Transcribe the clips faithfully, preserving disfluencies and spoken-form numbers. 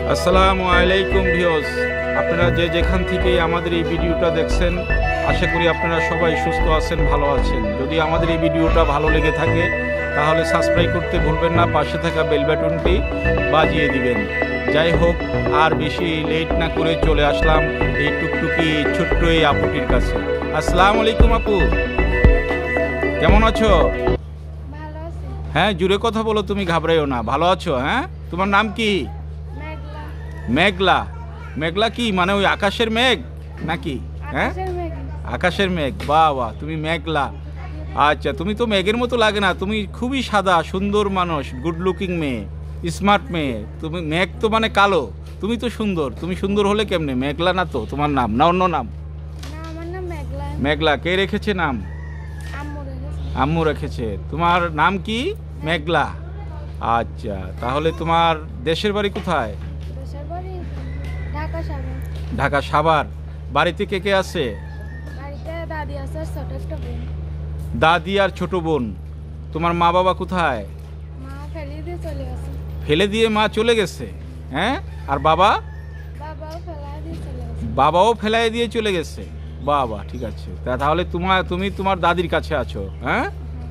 আসসালামু আলাইকুম ভিউয়ার্স, আপনারা যে যেখান থেকে আমাদের এই ভিডিওটা দেখছেন, আশা করি আপনারা সবাই সুস্থ আছেন, ভালো আছেন। যদি আমাদের এই ভিডিওটা ভালো লেগে থাকে তাহলে সাবস্ক্রাইব করতে ভুলবেন না, পাশে থাকা বেল বাটনটি বাজিয়ে দিবেন। যাই হোক, আর বেশি লেট না করে চলে আসলাম এই টুকটুকি ছোট্ট এই আপুটির কাছে। আসসালামু আলাইকুম আপু, কেমন আছো? হ্যাঁ, জুড়ে কথা বলো, তুমি ঘাবড়াইও না, ভালো আছো? হ্যাঁ, তোমার নাম কি? মেঘলা। মেঘলা কি মানে ওই আকাশের মেঘ নাকি? হ্যাঁ, আকাশের মেঘ। বাহ বাহ, তুমি মেঘলা। আচ্ছা, তুমি তো মেঘের মতো লাগে না, তুমি খুবই সাদা সুন্দর মানুষ, গুড লুকিং মেয়ে, স্মার্ট মেয়ে। তুমি মেঘ তো মানে কালো, তুমি তো সুন্দর। তুমি সুন্দর হলে কেমনে? মেঘলা না তো তোমার নাম, না অন্য নাম? মেঘলা। কে রেখেছে নাম? আম্মু রেখেছে। তোমার নাম কি? মেঘলা। আচ্ছা, তাহলে তোমার দেশের বাড়ি কোথায়? ঢাকা সাভার। বাড়িতে কে কে আছে? দাদি আর ছোট বোন। তোমার মা বাবা কোথায়? ফেলে দিয়ে মা চলে গেছে। হ্যাঁ, আর বাবা? বাবাও ফেলাই দিয়ে চলে গেছে। বাবা, ঠিক আছে। তা তাহলে তোমার তুমি তোমার দাদির কাছে আছো? হ্যাঁ,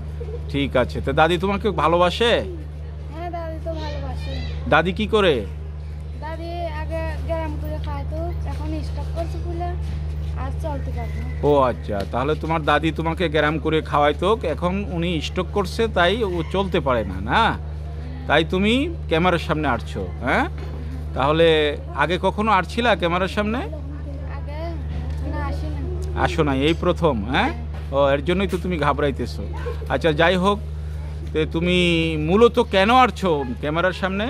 ঠিক আছে। তা দাদি তোমাকে ভালোবাসে? হ্যাঁ, দাদি তো ভালোবাসে। দাদি কি করে? দাদি আগে গ্রাম করে খাইতো, এখন স্টক করছে বলে আর চলতে পারে না। ও আচ্ছা, তাহলে তোমার দাদি তোমাকে গ্রাম করে খাওয়াইতো, এখন উনি স্টক করছে তাই ও চলতে পারে না, না? তাই তুমি ক্যামেরার সামনে আসছো। হ্যাঁ, তাহলে আগে কখনো আসছিলা ক্যামেরার সামনে? আগে না আসি না। আসো না, এই প্রথম? হ্যাঁ, ও এর জন্যই তো তুমি ঘাবড়াইতেছো। আচ্ছা, যাই হোক, তো তুমি মূলত কেন আসছো ক্যামেরার সামনে?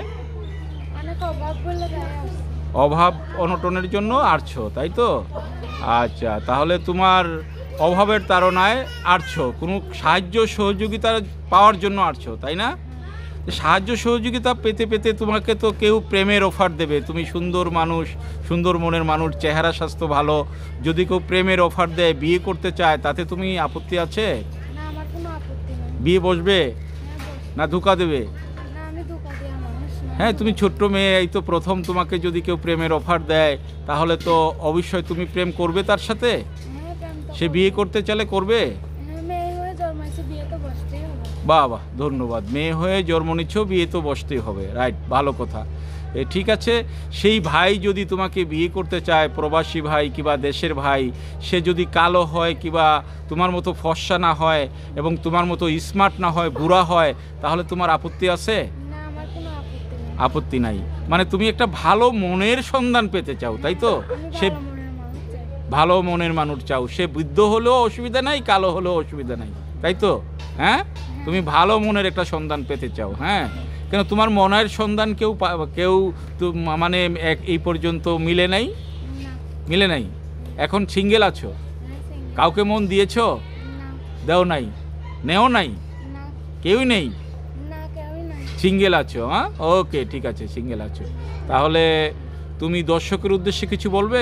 অনেক অভাব বলে গায়ে আসছে। অভাব অনটনের জন্য আসছো, তাই তো? আচ্ছা, তাহলে তোমার অভাবের তাড়নায় আসছো, কোনো সাহায্য সহযোগিতা পাওয়ার জন্য আসছো, তাই না? সাহায্য সহযোগিতা পেতে পেতে তোমাকে তো কেউ প্রেমের অফার দেবে। তুমি সুন্দর মানুষ, সুন্দর মনের মানুষ, চেহারা স্বাস্থ্য ভালো। যদি কেউ প্রেমের অফার দেয়, বিয়ে করতে চায়, তাতে তুমি আপত্তি আছে? না, আমার কোনো আপত্তি নেই। বিয়ে বসবে হ্যাঁ, না ধোঁকা দেবে? না, আমি ধোঁকা দেওয়া মানুষ না। হ্যাঁ, তুমি ছোট্ট মেয়ে, এই তো প্রথম তোমাকে যদি কেউ প্রেমের অফার দেয় তাহলে তো অবশ্যই তুমি প্রেম করবে তার সাথে। হ্যাঁ, প্রেম তো সে বিয়ে করতে চাইলে করবে। হ্যাঁ, মেয়ে হয়ে জন্মাইছে, বিয়ে তো বসতেই হবে। বাহ বাহ, ধন্যবাদ। মেয়ে হয়ে জন্ম নিচ্ছ, বিয়ে তো বসতেই হবে, রাইট, ভালো কথা। এ ঠিক আছে, সেই ভাই যদি তোমাকে বিয়ে করতে চায়, প্রবাসী ভাই কিংবা দেশের ভাই, সে যদি কালো হয় কিংবা তোমার মতো ফর্সা না হয় এবং তোমার মতো স্মার্ট না হয়, বুড়া হয়, তাহলে তোমার আপত্তি আছে? না, আমার কোনো আপত্তি নেই। আপত্তি নাই, মানে তুমি একটা ভালো মনের সন্ধান পেতে চাও, তাই তো? আমি সে ভালো মনের মানুষ চাই। ভালো মনের মানুষ চাও, সে বৃদ্ধ হলেও অসুবিধা নাই, কালো হলেও অসুবিধা নাই, তাই তো? হ্যাঁ, তুমি ভালো মনের একটা সন্ধান পেতে চাও। হ্যাঁ, কেন তোমার মনের সন্ধান কেউ পা- কেউ তো মানে এক- এই পর্যন্ত মিলে নাই? না। মিলে নাই, এখন সিঙ্গেল আছো? হ্যাঁ, single। কাউকে মন দিয়েছো? না। দেও নাই, নেও নাই, না। কেউই নেই, না, কেউই নাই। সিঙ্গেল আছো? হ্যাঁ, ওকে, ঠিক আছে, সিঙ্গেল আছো। তাহলে তুমি দর্শকের উদ্দেশ্যে কিছু বলবে?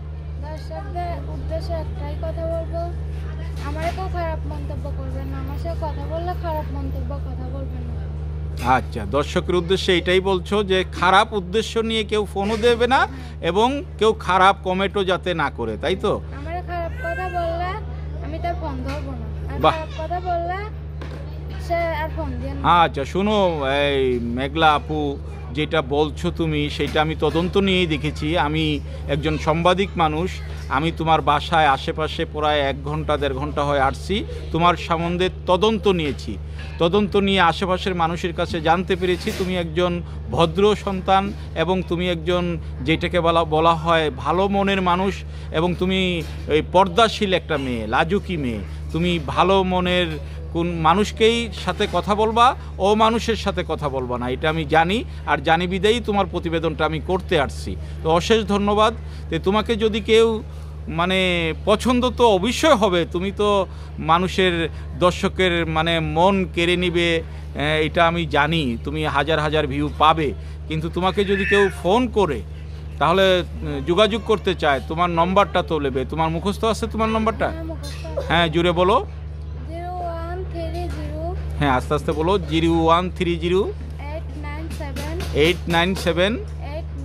দর্শকদের উদ্দেশ্যে একটাই কথা বলবো, আমার কেউ খারাপ মন্তব্য করবেন না, আমার সাথে কথা বললে খারাপ মন্তব্য কথা বলবেন না। আচ্ছা, দর্শকের উদ্দেশ্যে এটাই বলছো যে খারাপ উদ্দেশ্য নিয়ে কেউ ফোনও দেবে না এবং কেউ খারাপ কমেন্টও যাতে না করে, তাই তো? আমার খারাপ কথা বললে আমি তার ফোন ধরবো না, আর বাহ। খারাপ কথা বললে সে আর ফোন দিয়ে না। আচ্ছা, শোনো এই মেঘলা আপু, যেটা বলছো তুমি সেটা আমি তদন্ত নিয়েই দেখেছি। আমি একজন সাংবাদিক মানুষ, আমি তোমার বাসায় আশেপাশে প্রায় এক ঘন্টা দেড় ঘন্টা হয় আসছি, তোমার সম্বন্ধে তদন্ত নিয়েছি। তদন্ত নিয়ে আশেপাশের মানুষের কাছে জানতে পেরেছি তুমি একজন ভদ্র সন্তান এবং তুমি একজন যেটাকে বলা বলা হয় ভালো মনের মানুষ, এবং তুমি এই পর্দাশীল একটা মেয়ে, লাজুকি মেয়ে। তুমি ভালো মনের কোন মানুষকেই সাথে কথা বলবা, ও মানুষের সাথে কথা বলবা না, এটা আমি জানি। আর জানি বিদায়ী তোমার প্রতিবেদনটা আমি করতে আসছি। তো অশেষ ধন্যবাদ। তো তোমাকে যদি কেউ মানে পছন্দ তো অবশ্যই হবে, তুমি তো মানুষের দর্শকের মানে মন কেড়ে নিবে, এটা আমি জানি। তুমি হাজার হাজার ভিউ পাবে, কিন্তু তোমাকে যদি কেউ ফোন করে তাহলে যোগাযোগ করতে চায়, তোমার নম্বরটা তো নেবে। তোমার মুখস্থ আছে তোমার নম্বরটা? হ্যাঁ, মুখস্থ আছে। হ্যাঁ, জুড়ে বলো। জিরো ওয়ান থ্রি জিরো হ্যাঁ, আস্তে আস্তে বলো। Zero one three zero eight nine seven eight nine seven eight nine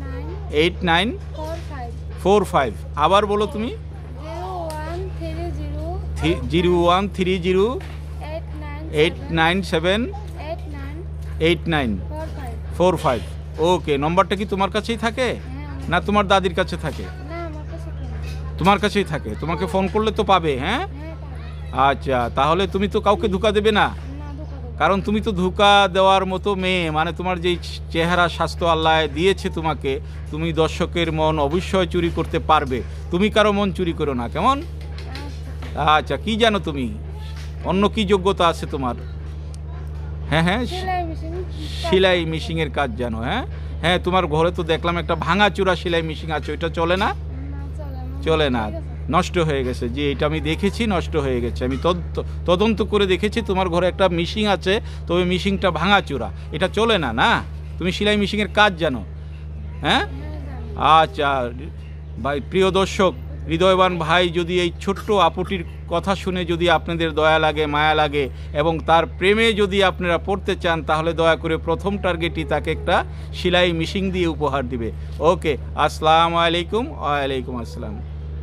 eight nine four five four five আবার বলো তুমি zero one three zero zero one three zero eight nine eight nine seven eight nine eight nine four five four five okay নম্বরটা কি তোমার কাছেই থাকে হ্যাঁ আমার- না তোমার দাদির কাছে থাকে? না আমার কাছে কেন? তোমার কাছেই থাকে, তোমাকে ফোন করলে তো পাবে। হ্যাঁ হ্যাঁ পাবো। আচ্ছা, তাহলে তুমি তো কাউকে ধোঁকা দেবে না, না ধোকা দেবো। কারণ তুমি তো ধোঁকা দেওয়ার মতো মেয়ে, মানে তোমার যেই চেহারা স্বাস্থ্য আল্লাহ দিয়েছে তোমাকে, তুমি দর্শকের মন অবশ্যই চুরি করতে পারবে। তুমি কারো মন চুরি করো না, কেমন? আচ্ছা। আচ্ছা, কি জানো তুমি, অন্য কি যোগ্যতা আছে তোমার? হ্যাঁ হ্যাঁ সেলাই মেশিন সেলাই মেশিনের কাজ জানো? হ্যাঁ হ্যাঁ তোমার ঘরে তো দেখলাম একটা ভাঙা চূড়া সেলাই মেশিন আছে, ওইটা চলে না? না চলে না। চলে না, ঠিক আছে। নষ্ট হয়ে গেছে। যে এটা আমি দেখেছি নষ্ট হয়ে গেছে, আমি তদ- তদন্ত করে দেখেছি তোমার ঘরে একটা মেশিন আছে, তবে মেশিনটা ভাঙা চূড়া, এটা চলে না। না, তুমি সেলাই মেশিনের কাজ জানো? হ্যাঁ হ্যাঁ জানি। আচ্ছা ভাই, প্রিয় দর্শক, হৃদয়বান ভাই যদি এই ছোট্ট আপুটির কথা শুনে যদি আপনাদের দয়া লাগে, মায়া লাগে এবং তার প্রেমে যদি আপনারা পড়তে চান, তাহলে দয়া করে প্রথম টার্গেটই তাকে একটা সেলাই মেশিন দিয়ে উপহার দিবে। ওকে, আসসালামু আলাইকুম। ওয়ালাইকুম আসসালাম।